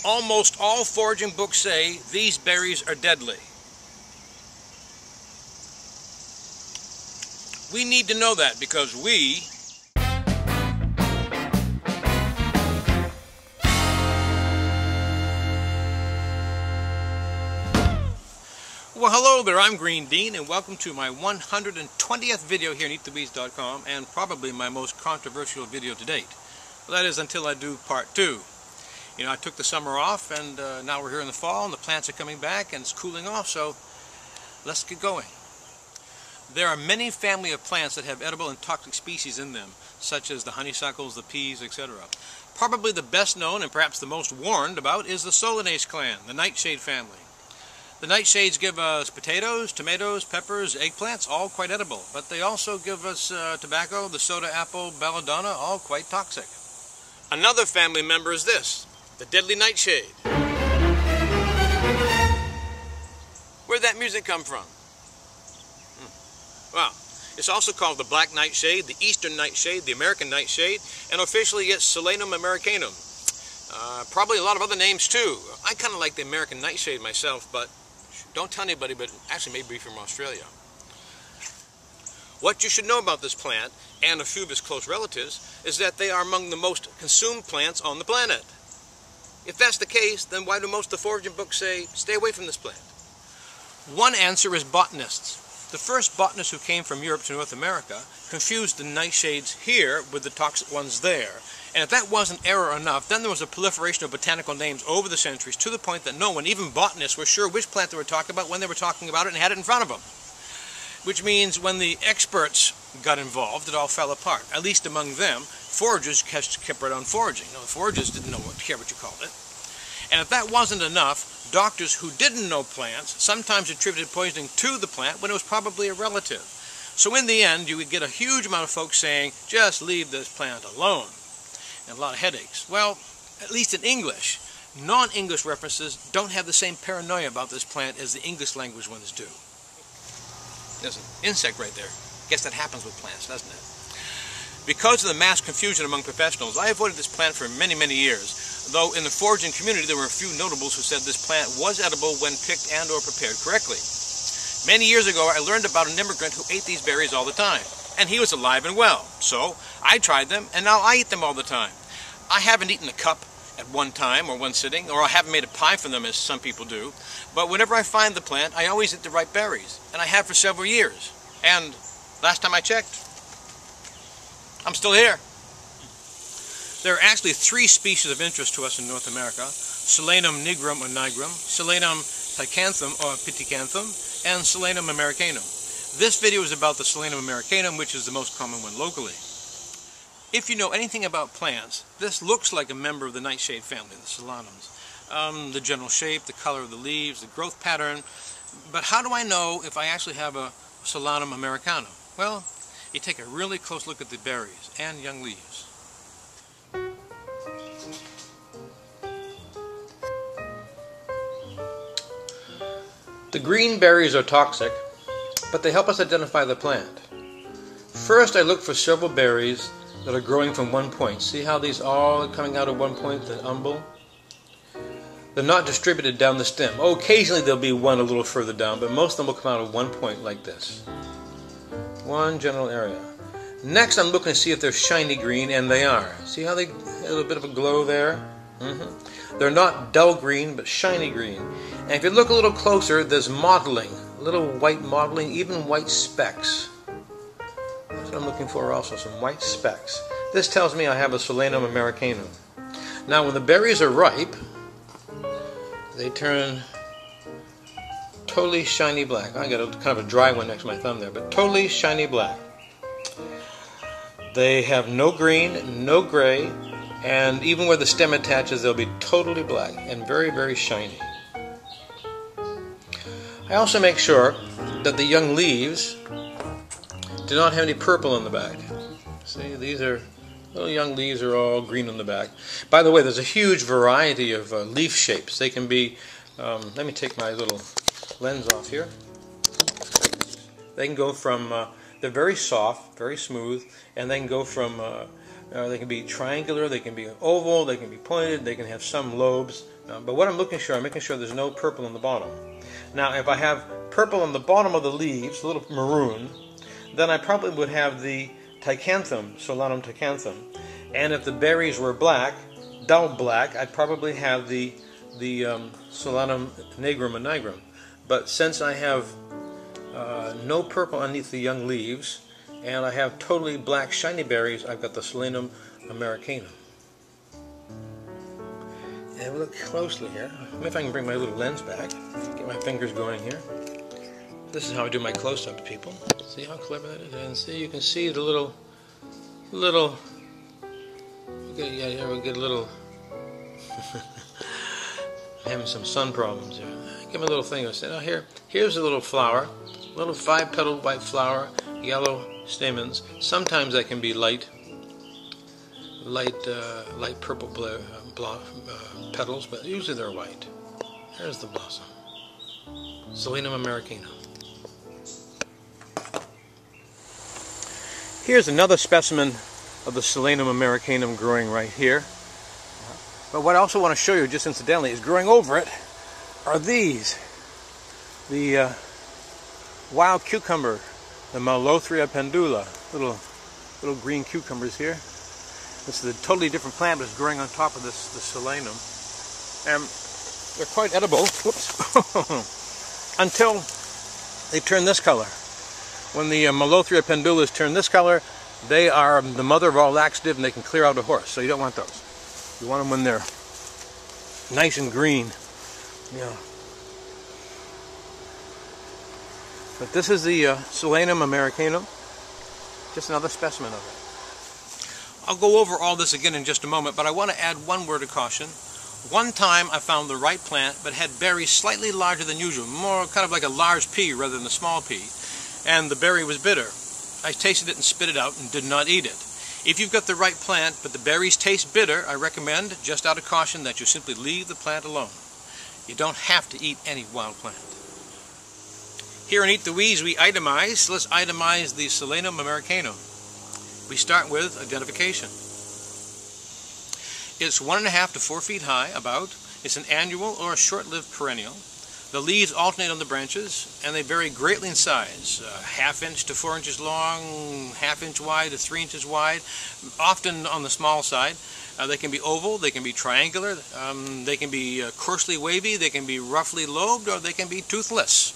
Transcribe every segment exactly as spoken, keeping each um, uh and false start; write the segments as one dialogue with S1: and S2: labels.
S1: Almost all foraging books say these berries are deadly. We need to know that because we Well, hello there, I'm Green Dean, and welcome to my one hundred twentieth video here on eat the weeds dot com, and probably my most controversial video to date. Well, that is until I do part two. You know, I took the summer off, and uh, now we're here in the fall, and the plants are coming back, and it's cooling off, so let's get going. There are many family of plants that have edible and toxic species in them, such as the honeysuckles, the peas, et cetera. Probably the best known, and perhaps the most warned about, is the Solanaceae clan, the Nightshade family. The nightshades give us potatoes, tomatoes, peppers, eggplants, all quite edible. But they also give us uh, tobacco, the soda apple, belladonna, all quite toxic. Another family member is this, the deadly nightshade. Where'd that music come from? Hmm. Well, it's also called the black nightshade, the eastern nightshade, the American nightshade, and officially it's Solanum americanum. Uh, probably a lot of other names too. I kind of like the American nightshade myself, but don't tell anybody, but actually maybe from Australia. What you should know about this plant, and a few of its close relatives, is that they are among the most consumed plants on the planet. If that's the case, then why do most of the foraging books say, stay away from this plant? One answer is botanists. The first botanists who came from Europe to North America confused the nightshades here with the toxic ones there. And if that wasn't error enough, then there was a proliferation of botanical names over the centuries to the point that no one, even botanists, were sure which plant they were talking about when they were talking about it and had it in front of them. Which means when the experts got involved, it all fell apart. At least among them, foragers kept right on foraging. No, the foragers didn't know what, care what you called it. And if that wasn't enough, doctors who didn't know plants sometimes attributed poisoning to the plant when it was probably a relative. So in the end, you would get a huge amount of folks saying, just leave this plant alone. And a lot of headaches. Well, at least in English, non-English references don't have the same paranoia about this plant as the English language ones do. There's an insect right there. Guess that happens with plants, doesn't it? Because of the mass confusion among professionals, I avoided this plant for many, many years. Though in the foraging community, there were a few notables who said this plant was edible when picked and or prepared correctly. Many years ago, I learned about an immigrant who ate these berries all the time. And he was alive and well. So I tried them, and now I eat them all the time. I haven't eaten a cup at one time or one sitting, or I haven't made a pie from them as some people do. But whenever I find the plant, I always eat the ripe berries. And I have for several years. And last time I checked, I'm still here. There are actually three species of interest to us in North America. Solanum nigrum or nigrum, Solanum picanthum or pithecanthum, and Solanum americanum. This video is about the Solanum americanum, which is the most common one locally. If you know anything about plants, this looks like a member of the nightshade family, the Solanums. Um, the general shape, the color of the leaves, the growth pattern. But how do I know if I actually have a Solanum americanum? Well, you take a really close look at the berries and young leaves. The green berries are toxic, but they help us identify the plant. First, I look for several berries that are growing from one point. See how these all are coming out of one point, the umbel? They're not distributed down the stem. Oh, occasionally there'll be one a little further down, but most of them will come out of one point like this. One general area. Next, I'm looking to see if they're shiny green, and they are. See how they have a little bit of a glow there? Mm-hmm. They're not dull green, but shiny green. And if you look a little closer, there's mottling. Little white mottling, even white specks. That's what I'm looking for also, some white specks. This tells me I have a Solanum americanum. Now when the berries are ripe, they turn totally shiny black. I got a kind of a dry one next to my thumb there, but totally shiny black. They have no green, no gray, and even where the stem attaches, they'll be totally black and very, very shiny. I also make sure that the young leaves do not have any purple on the back. See, these are, little young leaves are all green on the back. By the way, there's a huge variety of uh, leaf shapes. They can be, um, let me take my little lens off here. They can go from, uh, they're very soft, very smooth, and they can go from uh, Uh, they can be triangular, they can be oval, they can be pointed, they can have some lobes. Uh, but what I'm looking for, I'm making sure there's no purple on the bottom. Now, if I have purple on the bottom of the leaves, a little maroon, then I probably would have the Ticanthum, Solanum ticanthum. And if the berries were black, dull black, I'd probably have the the um, Solanum nigrum and nigrum. But since I have uh, no purple underneath the young leaves, and I have totally black shiny berries, I've got the Solanum americanum. And we look closely here. Maybe if I can bring my little lens back, get my fingers going here. This is how I do my close-ups, people. See how clever that is? And see, you can see the little, little, yeah, yeah, we get a little, I'm having some sun problems here. Give me a little thing. I said, oh, here, here's a little flower, little five-petaled white flower, yellow stamens. Sometimes they can be light, light, uh, light purple uh, blah, uh, petals, but usually they're white. There's the blossom, Solanum americanum. Here's another specimen of the Solanum americanum growing right here. But what I also want to show you, just incidentally, is growing over it are these. The uh, wild cucumber, the Malothria pendula. Little, little green cucumbers here. This is a totally different plant, but it's growing on top of this, the Solanum. And they're quite edible. Whoops. Until they turn this color. When the uh, Malothria pendulas turn this color, they are the mother of all laxative, and they can clear out a horse. So you don't want those. You want them when they're nice and green. Yeah. But this is the uh, Solanum americanum. Just another specimen of it. I'll go over all this again in just a moment, but I want to add one word of caution. One time I found the right plant, but had berries slightly larger than usual, more kind of like a large pea rather than a small pea. And the berry was bitter. I tasted it and spit it out and did not eat it. If you've got the right plant, but the berries taste bitter, I recommend, just out of caution, that you simply leave the plant alone. You don't have to eat any wild plant. Here in Eat the Weeds, we itemize. Let's itemize the Solanum americanum. We start with identification. It's one and a half to four feet high, about. It's an annual or a short-lived perennial. The leaves alternate on the branches, and they vary greatly in size. Uh, half inch to four inches long, half inch wide to three inches wide, often on the small side. Uh, they can be oval, they can be triangular, um, they can be uh, coarsely wavy, they can be roughly lobed, or they can be toothless.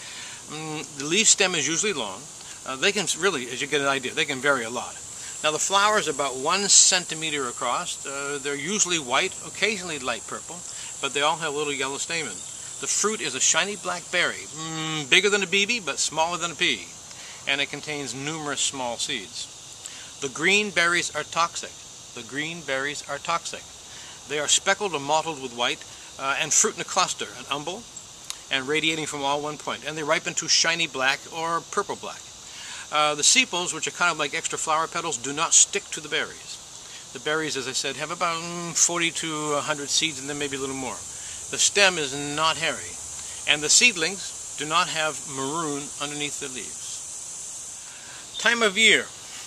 S1: Um, the leaf stem is usually long. Uh, they can really, as you get an idea, they can vary a lot. Now the flower is about one centimeter across. Uh, they're usually white, occasionally light purple, but they all have a little yellow stamen. The fruit is a shiny black berry, mm, bigger than a B B, but smaller than a pea, and it contains numerous small seeds. The green berries are toxic. The green berries are toxic. They are speckled or mottled with white, uh, and fruit in a cluster, an umbel, and radiating from all one point, and they ripen to shiny black or purple black. Uh, the sepals, which are kind of like extra flower petals, do not stick to the berries. The berries, as I said, have about mm, forty to one hundred seeds, and then maybe a little more. The stem is not hairy, and the seedlings do not have maroon underneath their leaves. Time of year.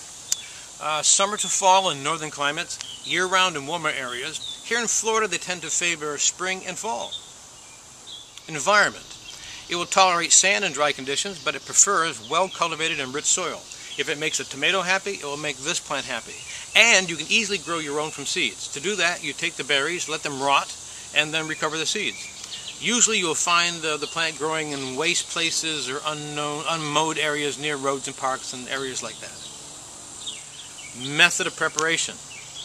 S1: Uh, summer to fall in northern climates, year-round in warmer areas. Here in Florida, they tend to favor spring and fall. Environment. It will tolerate sand and dry conditions, but it prefers well-cultivated and rich soil. If it makes a tomato happy, it will make this plant happy. And you can easily grow your own from seeds. To do that, you take the berries, let them rot, and then recover the seeds. Usually you will find uh, the plant growing in waste places or unknown, unmowed areas near roads and parks and areas like that. Method of preparation.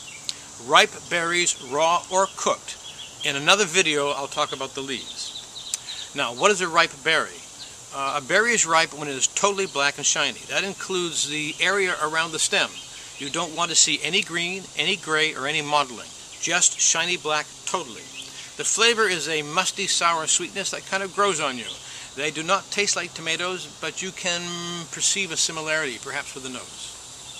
S1: Ripe berries, raw or cooked. In another video, I'll talk about the leaves. Now, what is a ripe berry? Uh, a berry is ripe when it is totally black and shiny. That includes the area around the stem. You don't want to see any green, any gray, or any mottling. Just shiny black totally. The flavor is a musty, sour sweetness that kind of grows on you. They do not taste like tomatoes, but you can perceive a similarity, perhaps with the nose.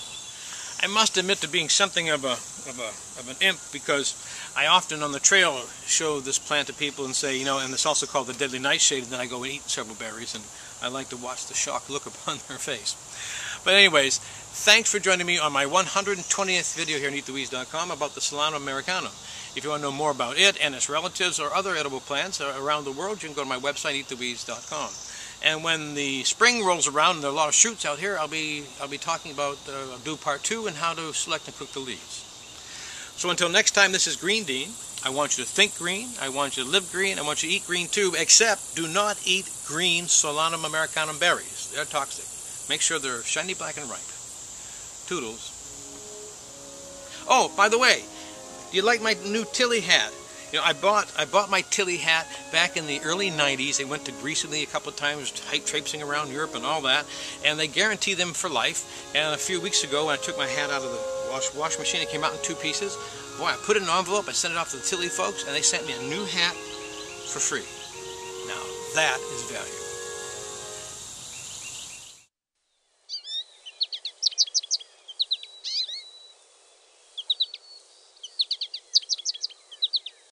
S1: I must admit to being something of a, of a of an imp, because I often on the trail show this plant to people and say, you know, and it's also called the deadly nightshade, and then I go and eat several berries, and I like to watch the shocked look upon their face. But anyways, thanks for joining me on my one hundred twentieth video here on eat the weeds dot com about the Solanum americanum. If you want to know more about it and its relatives or other edible plants around the world, you can go to my website, eat the weeds dot com. And when the spring rolls around and there are a lot of shoots out here, I'll be I'll be talking about uh, I'll do part two and how to select and cook the leaves. So until next time, this is Green Dean. I want you to think green. I want you to live green. I want you to eat green too. Except do not eat green Solanum americanum berries. They're toxic. Make sure they're shiny black and ripe. Toodles. Oh, by the way, do you like my new Tilly hat? You know, I bought I bought my Tilly hat back in the early nineties. I went to Greece with me a couple of times, traipsing around Europe and all that, and they guarantee them for life. And a few weeks ago, when I took my hat out of the wash wash machine, it came out in two pieces. Boy, I put it in an envelope, I sent it off to the Tilly folks, and they sent me a new hat for free. Now, that is value.